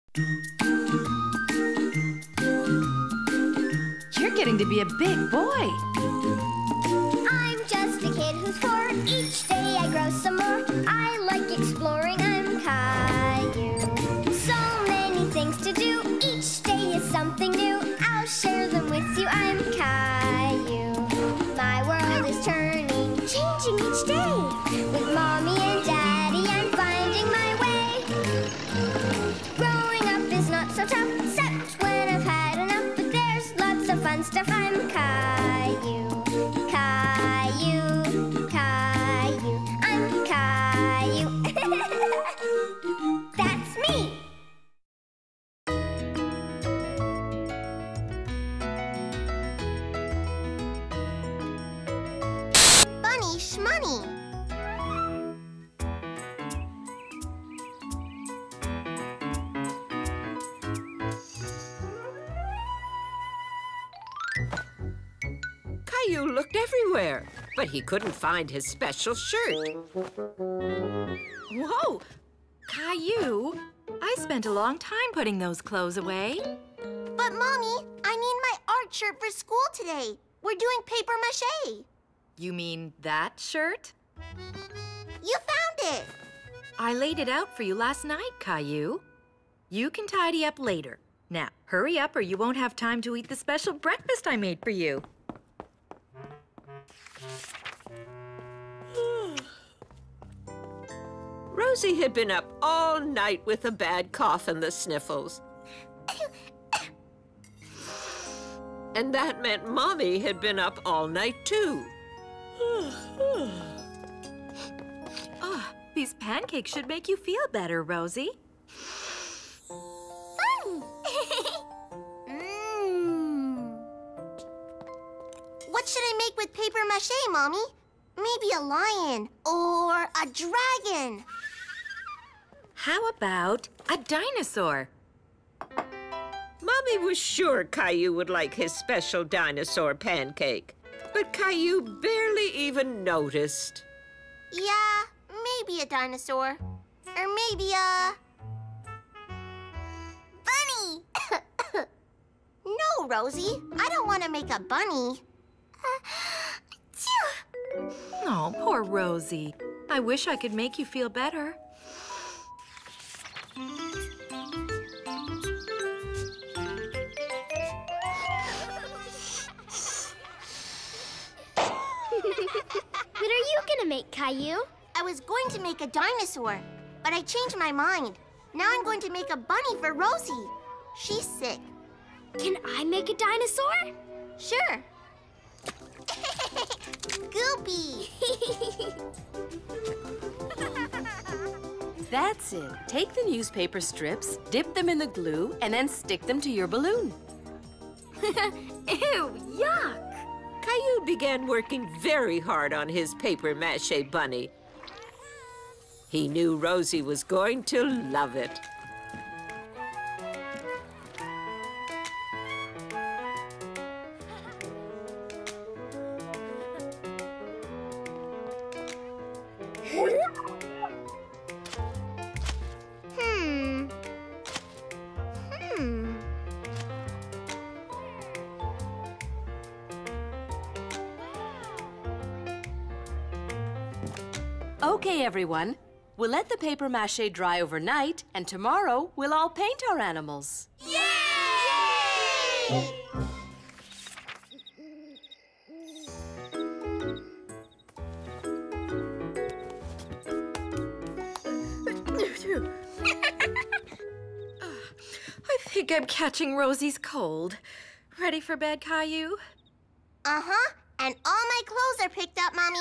You're getting to be a big boy. I'm just a kid who's 4. Each day I grow some more. I like exploring. I'm Caillou. So many things to do. Each day is something new. I'll share them with you. I'm Caillou. My world is turning, changing each day. With Mommy and Daddy, I'm finding my way. Growing up is not so tough, except when I've had enough. But there's lots of fun stuff. I'm Caillou. Caillou, Caillou, I'm Caillou. That's me. Bunny Shmoney. Caillou looked everywhere, but he couldn't find his special shirt. Whoa! Caillou, I spent a long time putting those clothes away. But, Mommy, I need my art shirt for school today. We're doing paper mache. You mean that shirt? You found it. I laid it out for you last night, Caillou. You can tidy up later. Now, hurry up or you won't have time to eat the special breakfast I made for you. Rosie had been up all night with a bad cough and the sniffles. And that meant Mommy had been up all night, too. Oh, these pancakes should make you feel better, Rosie. Fun! What should I make with paper mache, Mommy? Maybe a lion or a dragon. How about a dinosaur? Mommy was sure Caillou would like his special dinosaur pancake, but Caillou barely even noticed. Yeah, maybe a dinosaur. Or maybe a... bunny! No, Rosie, I don't want to make a bunny. Oh, poor Rosie. I wish I could make you feel better. What are you gonna make, Caillou? I was going to make a dinosaur, but I changed my mind. Now I'm going to make a bunny for Rosie. She's sick. Can I make a dinosaur? Sure. Goopy! That's it. Take the newspaper strips, dip them in the glue, and then stick them to your balloon. Ew, yuck! Caillou began working very hard on his paper mache bunny. He knew Rosie was going to love it. Okay, everyone. We'll let the paper mache dry overnight, and tomorrow we'll all paint our animals. Yay! I think I'm catching Rosie's cold. Ready for bed, Caillou? Uh-huh. And all my clothes are picked up, Mommy.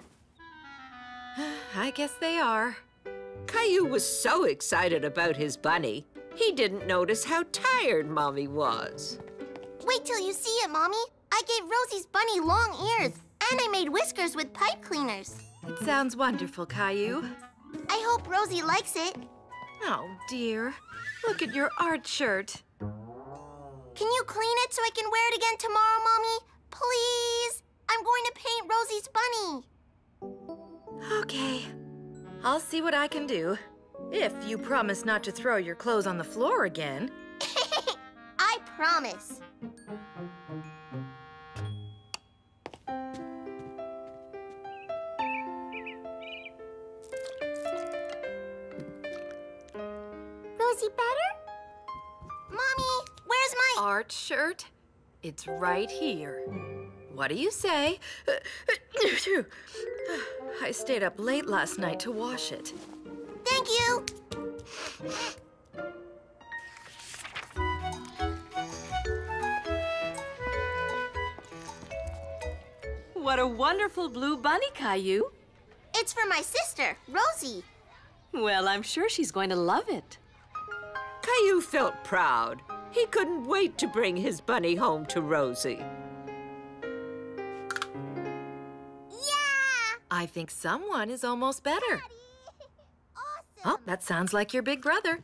I guess they are. Caillou was so excited about his bunny, he didn't notice how tired Mommy was. Wait till you see it, Mommy. I gave Rosie's bunny long ears, and I made whiskers with pipe cleaners. It sounds wonderful, Caillou. I hope Rosie likes it. Oh, dear. Look at your art shirt. Can you clean it so I can wear it again tomorrow, Mommy? Please? I'm going to paint Rosie's bunny. Okay. I'll see what I can do. If you promise not to throw your clothes on the floor again. I promise. Rosie better? Mommy, where's my... Art shirt? It's right here. What do you say? I stayed up late last night to wash it. Thank you. What a wonderful blue bunny, Caillou. It's for my sister, Rosie. Well, I'm sure she's going to love it. Caillou felt proud. He couldn't wait to bring his bunny home to Rosie. Yeah! I think someone is almost better. Awesome. Oh, that sounds like your big brother.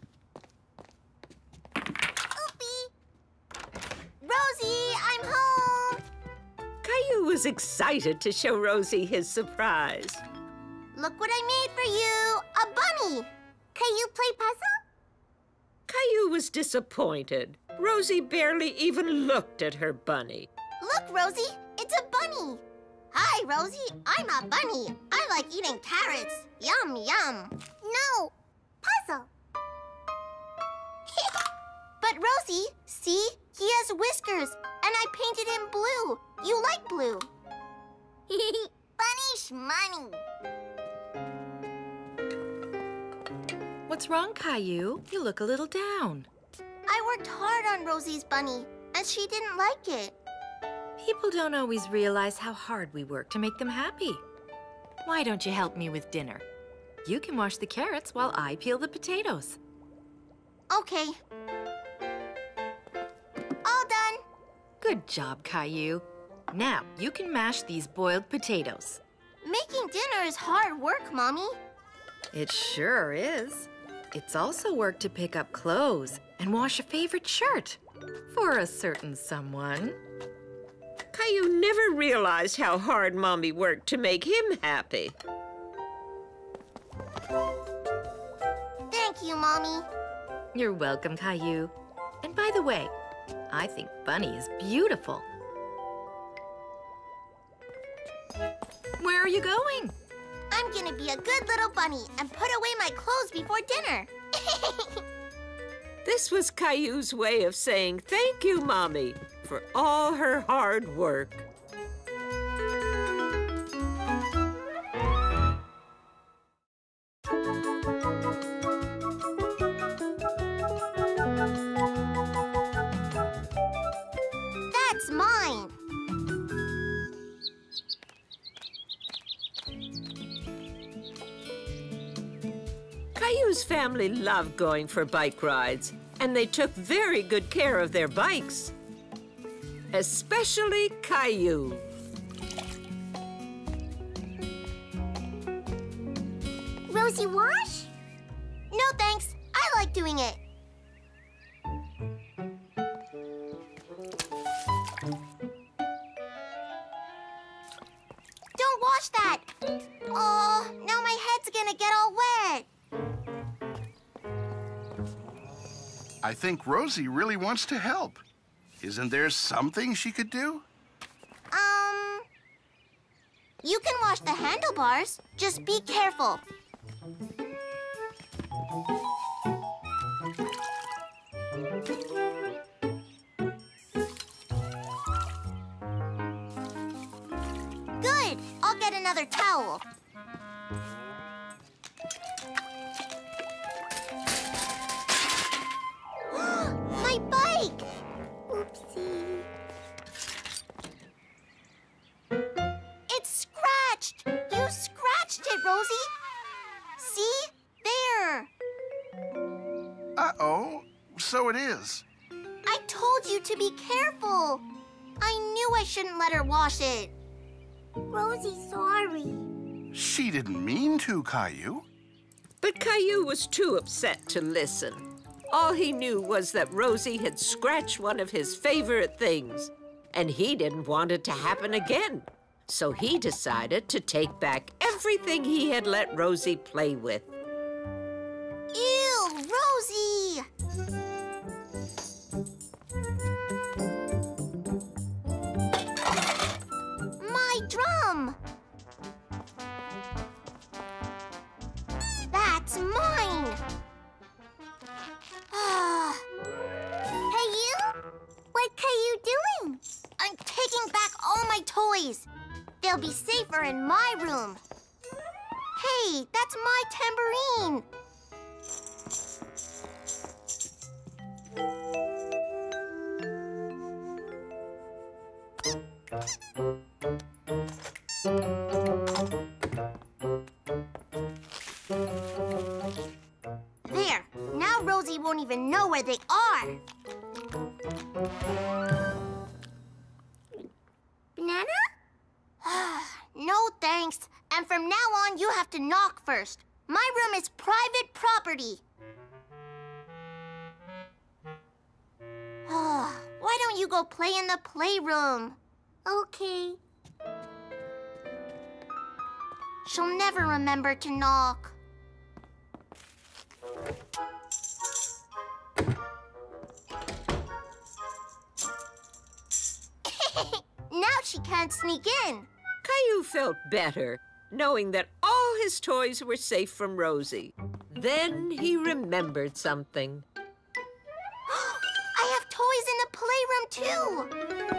Oopie. Rosie, I'm home. Caillou was excited to show Rosie his surprise. Look what I made for you, a bunny. Can you play puzzle? Caillou was disappointed. Rosie barely even looked at her bunny. Look, Rosie, it's a bunny. Hi, Rosie, I'm a bunny. I like eating carrots. Yum, yum. No, puzzle. But Rosie, see, he has whiskers, and I painted him blue. You like blue. Bunny shmoney. What's wrong, Caillou? You look a little down. I worked hard on Rosie's bunny, and she didn't like it. People don't always realize how hard we work to make them happy. Why don't you help me with dinner? You can wash the carrots while I peel the potatoes. Okay. All done. Good job, Caillou. Now, you can mash these boiled potatoes. Making dinner is hard work, Mommy. It sure is. It's also work to pick up clothes and wash a favorite shirt for a certain someone. Caillou never realized how hard Mommy worked to make him happy. Thank you, Mommy. You're welcome, Caillou. And by the way, I think Bunny is beautiful. Where are you going? I'm gonna be a good little bunny and put away my clothes before dinner. This was Caillou's way of saying thank you, Mommy, for all her hard work. That's mine. Caillou's family loved going for bike rides, and they took very good care of their bikes. Especially Caillou. Rosie, wash? No, thanks. I like doing it. Don't wash that. Oh, now my head's gonna get all wet. I think Rosie really wants to help. Isn't there something she could do? You can wash the handlebars. Just be careful. Good. I'll get another towel. My bike! Oopsie. It's scratched. You scratched it, Rosie. See? There. Uh-oh. So it is. I told you to be careful. I knew I shouldn't let her wash it. Rosie, sorry. She didn't mean to, Caillou. But Caillou was too upset to listen. All he knew was that Rosie had scratched one of his favorite things, and he didn't want it to happen again. So he decided to take back everything he had let Rosie play with. toys. They'll be safer in my room. Hey, that's my tambourine. There. Now Rosie won't even know where they are. Banana? No thanks. And from now on, you have to knock first. My room is private property. Why don't you go play in the playroom? Okay. She'll never remember to knock. Now she can't sneak in. Caillou felt better, knowing that all his toys were safe from Rosie. Then he remembered something. I have toys in the playroom, too.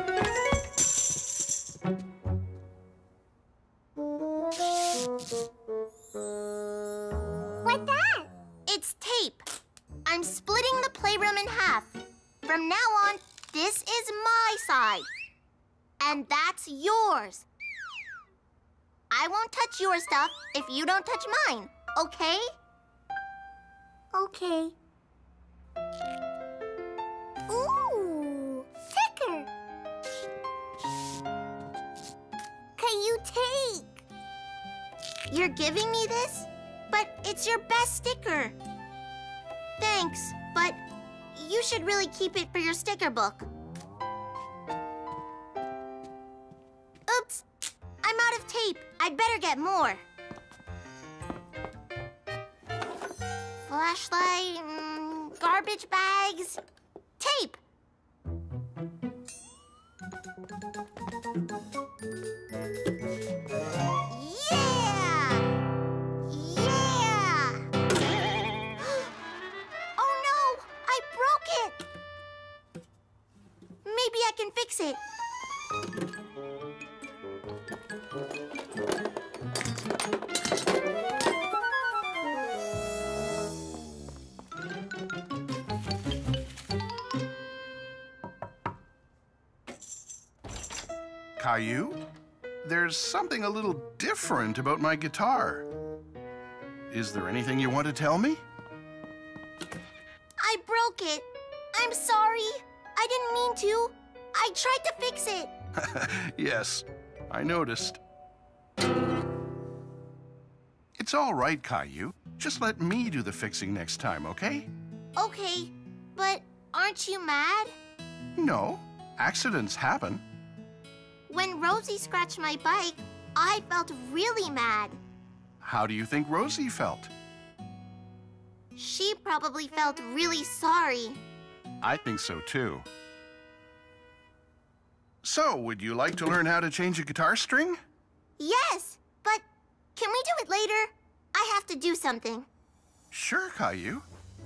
What's that? It's tape. I'm splitting the playroom in half. From now on, this is my side. And that's yours. I won't touch your stuff if you don't touch mine, okay? Okay. Ooh, sticker. Can you take? You're giving me this? But it's your best sticker. Thanks, but you should really keep it for your sticker book. Oops, I'm out of tape. I'd better get more. Flashlight, garbage bags, tape. Yeah! Yeah! Oh no, I broke it. Maybe I can fix it. Caillou, there's something a little different about my guitar. Is there anything you want to tell me? I broke it. I'm sorry. I didn't mean to. I tried to fix it. Yes, I noticed. It's all right, Caillou. Just let me do the fixing next time, okay? Okay, but aren't you mad? No, accidents happen. When Rosie scratched my bike, I felt really mad. How do you think Rosie felt? She probably felt really sorry. I think so, too. So, would you like to learn how to change a guitar string? Yes, but can we do it later? I have to do something. Sure, Caillou.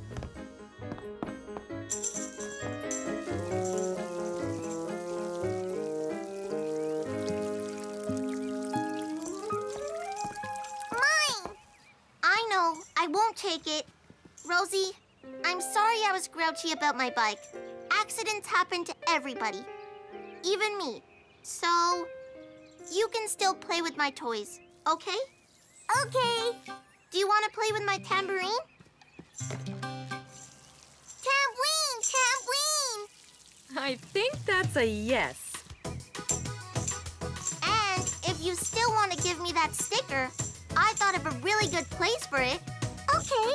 Mine! I know, I won't take it. Rosie, I'm sorry I was grouchy about my bike. Accidents happen to everybody, even me. So, you can still play with my toys, okay? Okay. Do you want to play with my tambourine? Tambourine! Tambourine! I think that's a yes. And if you still want to give me that sticker, I thought of a really good place for it. Okay.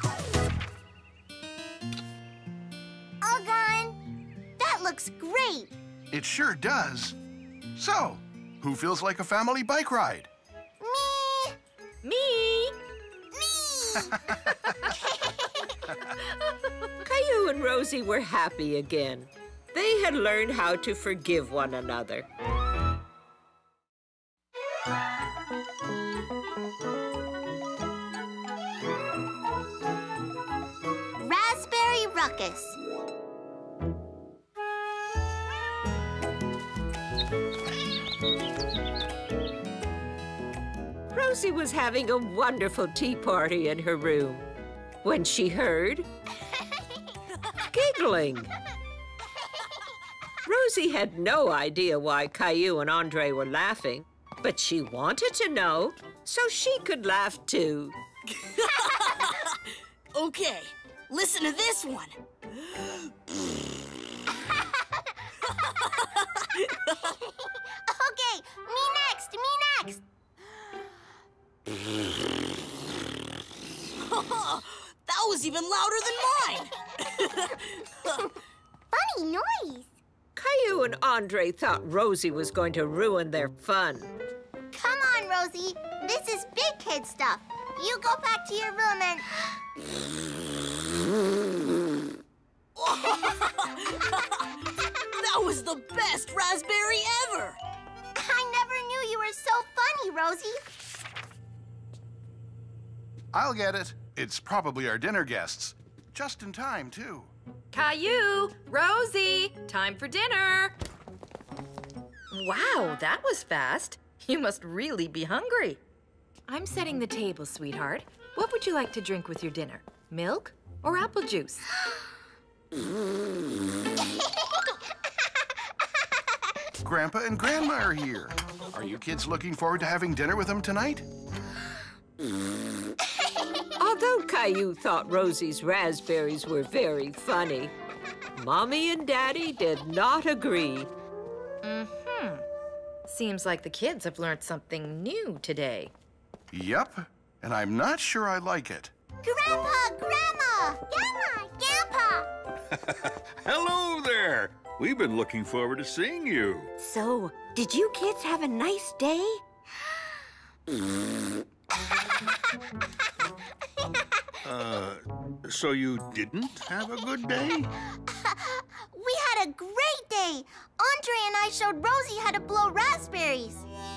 All gone. That looks great. It sure does. So, who feels like a family bike ride? Me. Me? Me. Caillou and Rosie were happy again. They had learned how to forgive one another. Raspberry Ruckus. Rosie was having a wonderful tea party in her room when she heard giggling. Rosie had no idea why Caillou and Andre were laughing, but she wanted to know so she could laugh too. Okay, listen to this one. Okay, me next, me next. That was even louder than mine. Funny noise. Caillou and Andre thought Rosie was going to ruin their fun. Come on, Rosie. This is big kid stuff. You go back to your room and... That was the best raspberry ever. I never knew you were so funny, Rosie. I'll get it. It's probably our dinner guests. Just in time, too. Caillou, Rosie, time for dinner. Wow, that was fast. You must really be hungry. I'm setting the table, sweetheart. What would you like to drink with your dinner? Milk or apple juice? Grandpa and Grandma are here. Are you kids looking forward to having dinner with them tonight? Although Caillou thought Rosie's raspberries were very funny, Mommy and Daddy did not agree. Seems like the kids have learned something new today. Yep, and I'm not sure I like it. Grandpa, Grandma! Grandma, Grandpa! Hello there! We've been looking forward to seeing you. So, did you kids have a nice day? So you didn't have a good day? We had a great day. Andre and I showed Rosie how to blow raspberries.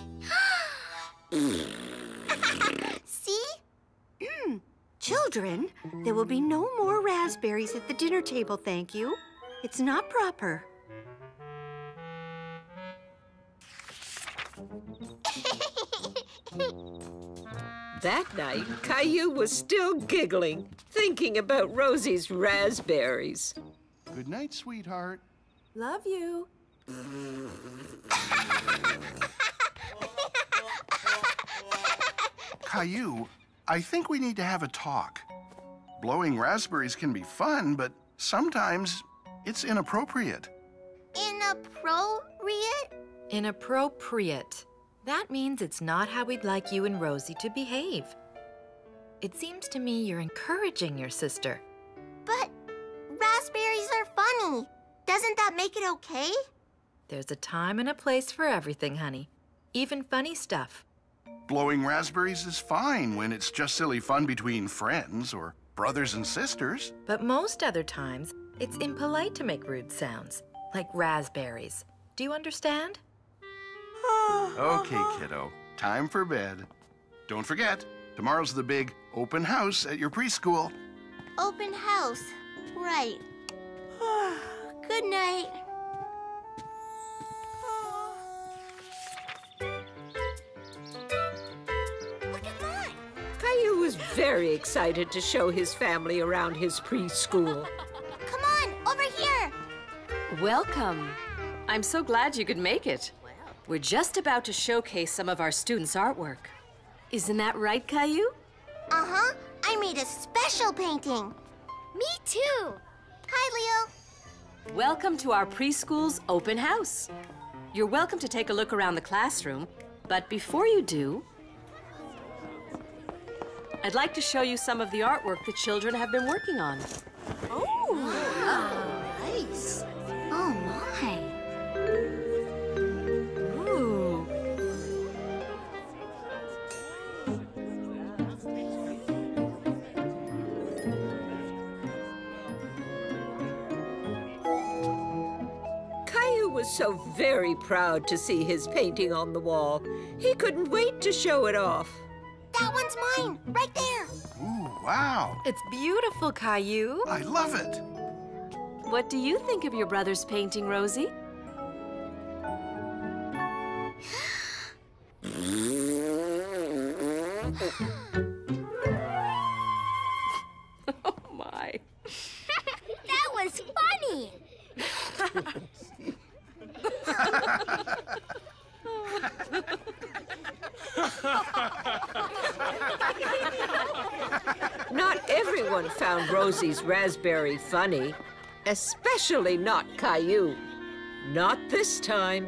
See? Children, there will be no more raspberries at the dinner table, thank you. It's not proper. That night, Caillou was still giggling, thinking about Rosie's raspberries. Good night, sweetheart. Love you. Caillou, I think we need to have a talk. Blowing raspberries can be fun, but sometimes it's inappropriate. Inappropriate? Inappropriate. That means it's not how we'd like you and Rosie to behave. It seems to me you're encouraging your sister. But raspberries are funny. Doesn't that make it okay? There's a time and a place for everything, honey. Even funny stuff. Blowing raspberries is fine when it's just silly fun between friends or brothers and sisters. But most other times, it's impolite to make rude sounds, like raspberries. Do you understand? Okay, kiddo. Time for bed. Don't forget, tomorrow's the big open house at your preschool. Open house. Right. Good night. Look at mine. Caillou was very excited to show his family around his preschool. Come on, over here. Welcome. I'm so glad you could make it. We're just about to showcase some of our students' artwork. Isn't that right, Caillou? Uh-huh. I made a special painting. Me too. Hi, Leo. Welcome to our preschool's open house. You're welcome to take a look around the classroom, but before you do, I'd like to show you some of the artwork the children have been working on. Oh, nice. Oh, my. Ooh. Caillou was so very proud to see his painting on the wall. He couldn't wait to show it off. That one's mine, right there. Ooh, wow. It's beautiful, Caillou. I love it. What do you think of your brother's painting, Rosie? Oh, my. That was funny. Not everyone found Rosie's raspberry funny, especially not Caillou. Not this time.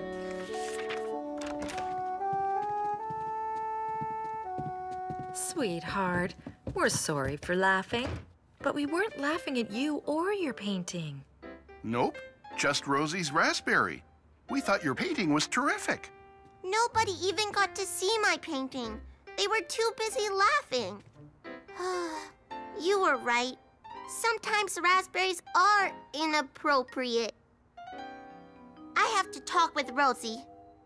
Sweetheart, we're sorry for laughing, but we weren't laughing at you or your painting. Nope, just Rosie's raspberry. We thought your painting was terrific. Nobody even got to see my painting. They were too busy laughing. You were right. Sometimes raspberries are inappropriate. I have to talk with Rosie.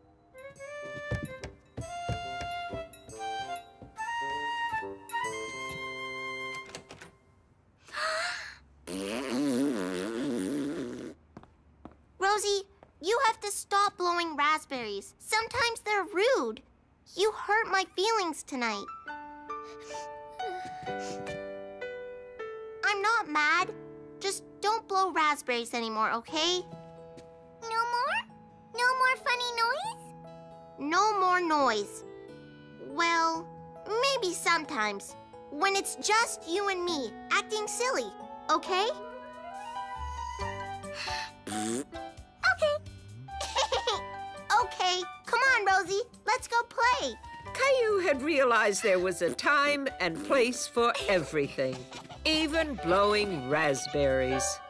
Rosie, you have to stop blowing raspberries. Sometimes they're rude. You hurt my feelings tonight. I'm not mad. Just don't blow raspberries anymore, okay? No more? No more funny noise? No more noise. Well, maybe sometimes. When it's just you and me acting silly, okay? Okay. Okay, come on, Rosie. Let's go play. Caillou had realized there was a time and place for everything, even blowing raspberries.